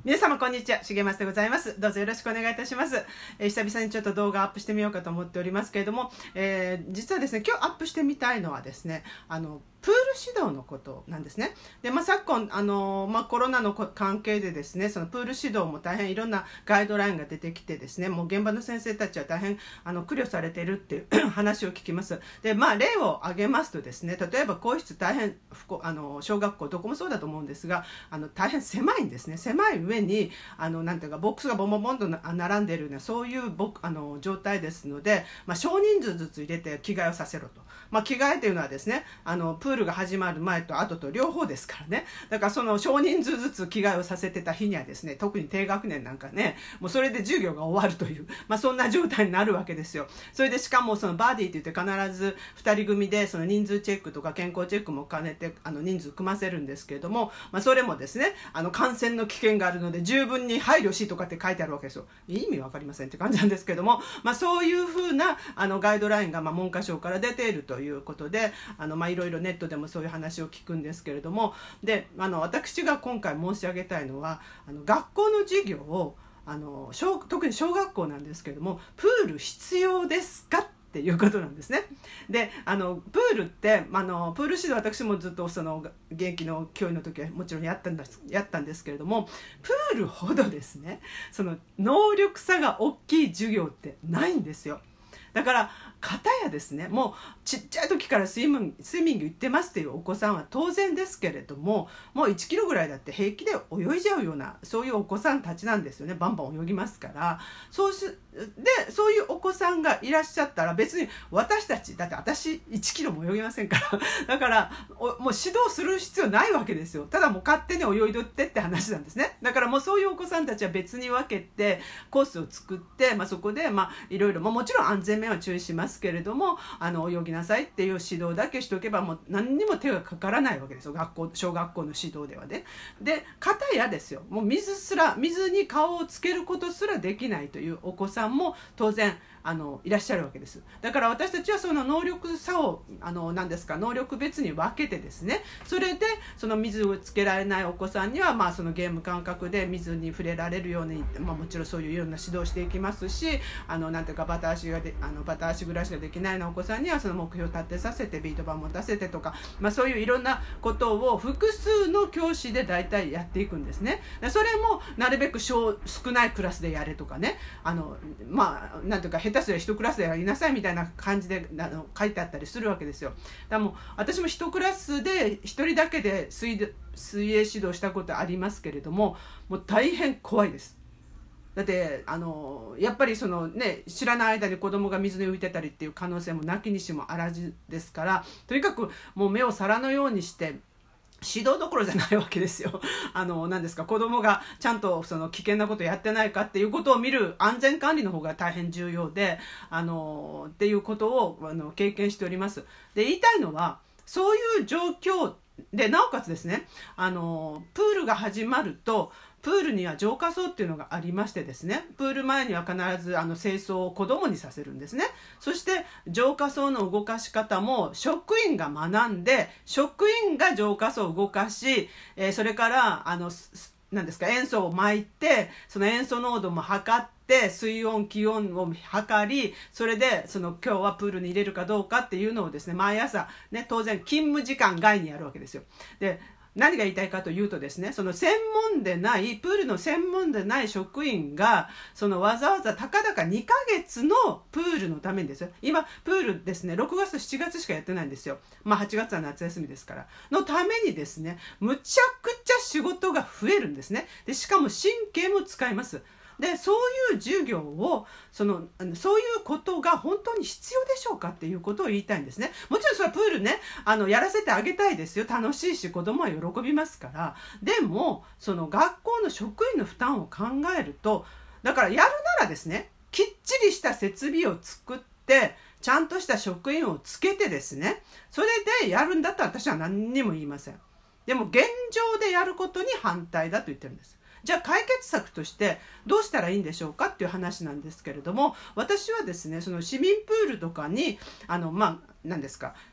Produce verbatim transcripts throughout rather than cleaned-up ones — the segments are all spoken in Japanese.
皆様こんにちは、しげますでございます。どうぞよろしくお願いいたします。えー、久々にちょっと動画アップしてみようかと思っておりますけれども、えー、実はですね、今日アップしてみたいのはですね、あのプール指導のことなんですね。で、まあ、昨今あの、まあ、コロナの関係でですね、そのプール指導も大変いろんなガイドラインが出てきてですね、もう現場の先生たちは大変あの苦慮されているっていう話を聞きます。で、まあ例を挙げますとですね、例えば更衣室大変あの小学校どこもそうだと思うんですが、あの大変狭いんですね。狭い上にあのなんていうかボックスがボンボンボンと並んでいるようなそういうボあの状態ですので、まあ、少人数ずつ入れて着替えをさせろと。まあ、着替えというのはですね、あのプールが始まる前と後と両方ですからね。だからその少人数ずつ着替えをさせてた日にはですね、特に低学年なんかね、もうそれで授業が終わるという、まあ、そんな状態になるわけですよ。それでしかもそのバディって言って必ずふたり組でその人数チェックとか健康チェックも兼ねてあの人数組ませるんですけれども、まあ、それもですね、あの感染の危険があるので十分に配慮しとかって書いてあるわけですよ。意味わかりませんって感じなんですけども、まあ、そういうふうなあのガイドラインがまあ文科省から出ているということで、あのまあいろいろネットでもそういう話を聞くんですけれども、であの私が今回申し上げたいのは、あの学校の授業をあの小特に小学校なんですけれども、プール必要ですかっていうことなんですね。であのプールってあのプール指導、私もずっとその現役の教員の時はもちろんやったんですやったんですけれども、プールほどですね、その能力差が大きい授業ってないんですよ。だから片やですね、もうちっちゃい時からスイムスイミング行ってますっていうお子さんは当然ですけれども、もういちキロぐらいだって平気で泳いじゃうようなそういうお子さんたちなんですよね。バンバン泳ぎますから。そうしでそういうお子さんがいらっしゃったら、別に私たちだって私いちキロも泳げませんからだからもう指導する必要ないわけですよ。ただもう勝手に泳いどってって話なんですね。だからもうそういうお子さんたちは別に分けてコースを作って、まあ、そこでまあいろいろ、まあ、もちろん安全面は注意しますけれども、あの泳ぎなさいっていう指導だけしておけばもう何にも手がかからないわけですよ。学校小学校の指導ではね。で片やですよ、もう水すら水に顔をつけることすらできないというお子さんも当然あのいらっしゃるわけです。だから私たちはその能力差をあの何ですか能力別に分けてですね、それでその水をつけられないお子さんにはまあそのゲーム感覚で水に触れられるように、まあ、もちろんそういういろんな指導していきますし、あのなんていうかバタ足がであのバタ足暮らしができないようなお子さんにはその目標を立てさせてビート板持たせてとか、まあ、そういういろんなことを複数の教師で大体やっていくんですね。それもなるべく少ないクラスでやれとかね、あのまあなんていうか下手すりゃ一クラスでやりなさいみたいな感じであの書いてあったりするわけですよ。だからもう私も一クラスで一人だけで水で水泳指導したことありますけれども、もう大変怖いです。だってあのやっぱりそのね、知らない間に子供が水に浮いてたりっていう可能性もなきにしもあらずですから、とにかくもう目を皿のようにして指導どころじゃないわけですよ。あの何ですか、子供がちゃんとその危険なことをやってないかっていうことを見る安全管理の方が大変重要で、あのっていうことをあの経験しております。で言いたいのは、そういう状況でなおかつですね、あのプールが始まるとプールには浄化槽っていうのがありましてですね、プール前には必ずあの清掃を子供にさせるんですね。そして浄化槽の動かし方も職員が学んで、職員が浄化槽を動かし、えー、それからあの何ですか塩素を撒いて、その塩素濃度も測って水温気温を測り、それでその今日はプールに入れるかどうかっていうのをですね、毎朝ね、当然勤務時間外にやるわけですよ。で何が言いたいかというとですね、その専門でないプールの専門でない職員がそのわざわざたかだかにかげつのプールのためにですよ、今プールですねろくがつとしちがつしかやってないんですよ。まあはちがつは夏休みですからのためにですね、むちゃくちゃ仕事が増えるんですね。でしかも神経も使います。でそういう授業をそのそういうことが本当に必要でしょうかっていうことを言いたいんですね。もちろんそれはプールね、あのやらせてあげたいですよ。楽しいし子供は喜びますから。でもその学校の職員の負担を考えると、だからやるならですね、きっちりした設備を作ってちゃんとした職員をつけてですね、それでやるんだったら私は何にも言いません。でも現状でやることに反対だと言ってるんです。じゃあ解決策としてどうしたらいいんでしょうかっていう話なんですけれども、私はですね、その市民プールとかにあのまあ何ですか、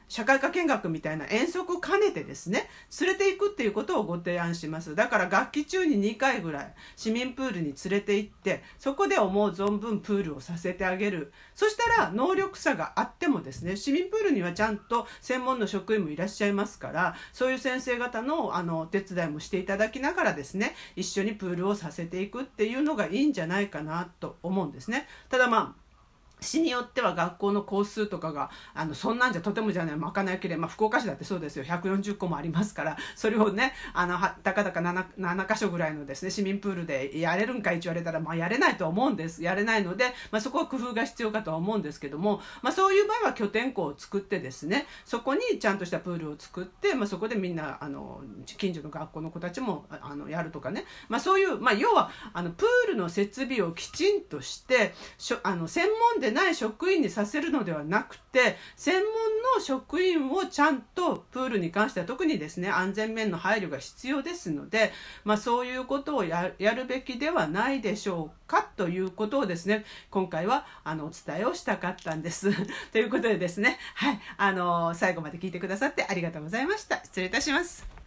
社会科見学みたいな遠足を兼ねてですね連れていくっていうことをご提案します。だから学期中ににかいぐらい市民プールに連れて行って、そこで思う存分プールをさせてあげる。そしたら能力差があってもですね、市民プールにはちゃんと専門の職員もいらっしゃいますから、そういう先生方のあのお手伝いもしていただきながらですね、一緒にプールをさせていくっていうのがいいんじゃないかなと思うんですね。ただまあ市によっては学校の校数とかがあのそんなんじゃとてもじゃない賄いきれ、まあ、福岡市だってそうですよ、ひゃくよんじゅっこもありますから、それをねあのたかだか 7, 7か所ぐらいのですね市民プールでやれるんか一応言われたら、まあ、やれないとは思うんですやれないので、まあ、そこは工夫が必要かとは思うんですけども、まあ、そういう場合は拠点校を作ってですね、そこにちゃんとしたプールを作って、まあ、そこでみんなあの近所の学校の子たちもあのやるとかね、まあ、そういう、まあ、要はあのプールの設備をきちんとしてしょあの専門でない職員にさせるのではなくて、専門の職員をちゃんとプールに関しては特にですね安全面の配慮が必要ですので、まあ、そういうことを や, やるべきではないでしょうかということをですね今回はあのお伝えをしたかったんですということでですね、はい、あの最後まで聞いてくださってありがとうございました。失礼いたします。